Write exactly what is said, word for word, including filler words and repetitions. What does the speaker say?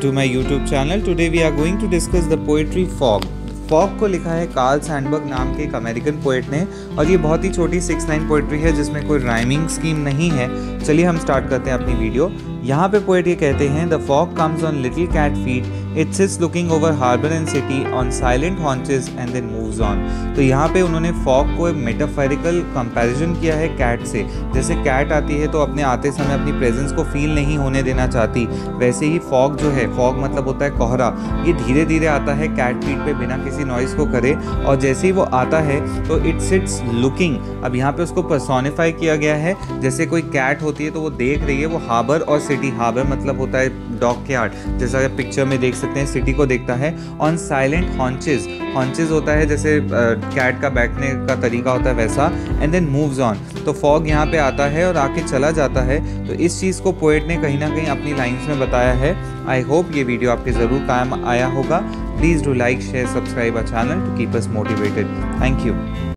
to my YouTube channel. Today we are going to discuss the poetry Fog. Fog को लिखा है Karl Sandberg नाम के एक अमेरिकन पोएट ने और ये बहुत ही छोटी सिक्स लाइन पोएट्री है जिसमें कोई राइमिंग स्कीम नहीं है। चलिए हम स्टार्ट करते हैं अपनी वीडियो। यहाँ पे पोएट ये कहते हैं the fog comes on little cat feet, it sits looking over harbour and city on silent haunches and then moves on. तो यहाँ पे उन्होंने फॉग को एक मेटाफोरिकल कंपैरिजन किया है कैट से। जैसे कैट आती है तो अपने आते समय अपनी प्रेजेंस को फील नहीं होने देना चाहती, वैसे ही फॉग जो है, फॉग मतलब होता है कोहरा, ये धीरे धीरे आता है कैट फीट पे बिना किसी नॉइस को करे, और जैसे ही वो आता है तो इट सिट्स लुकिंग। अब यहाँ पे उसको पर्सोनिफाई किया गया है, जैसे कोई कैट होती है तो वो देख रही है, वो हार्बर और सिटी, हार्बर मतलब होता है डॉक यार्ड, जैसा पिक्चर में देख सकते हैं, सिटी को देखता है। ऑन साइलेंट हॉन्चेस, हॉन्चेस होता है जैसे कैट का बैठने का तरीका होता है वैसा, एंड देन मूव्स ऑन। तो फॉग यहाँ पे आता है और आके चला जाता है। तो इस चीज़ को पोएट ने कहीं ना कहीं अपनी लाइन्स में बताया है। आई होप ये वीडियो आपके ज़रूर काम आया होगा। Please do like, share, subscribe our channel to keep us motivated. Thank you.